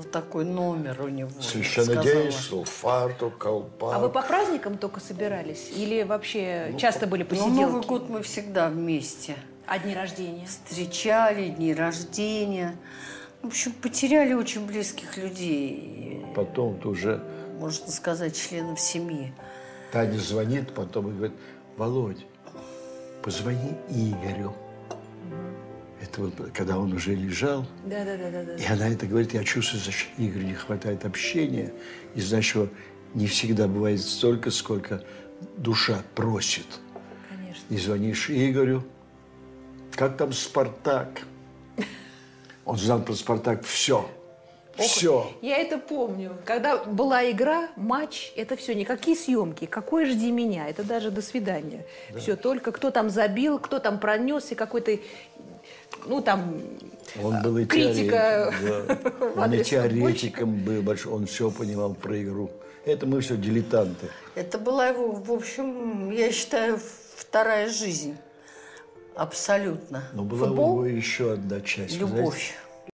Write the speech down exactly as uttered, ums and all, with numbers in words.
такой номер у него. Совершенно действовал. Фартук, колпак. А вы по праздникам только собирались? Или вообще ну, часто были посиделки? Ну, Новый год мы всегда вместе. А дни рождения? Встречали, дни рождения. В общем, потеряли очень близких людей. Потом-то уже... Можно сказать, членов семьи. Таня звонит потом и говорит: Володь, позвони Игорю. Это вот когда он уже лежал. Да, да, да, да, да. И она это говорит: я чувствую, что Игорю не хватает общения. И значит, не всегда бывает столько, сколько душа просит. Конечно. И звонишь Игорю: как там Спартак? Он знал про Спартак все. Все. Я это помню. Когда была игра, матч, это все, никакие съемки. Какой жди меня? Это даже до свидания. Да. Все, только кто там забил, кто там пронес, и какой-то, ну там, он был и критика. Теоретик, да. Он и теоретиком был большой, он все понимал про игру. Это мы все дилетанты. Это была его, в общем, я считаю, вторая жизнь. Абсолютно. Но была Футбол? у него еще одна часть. Любовь.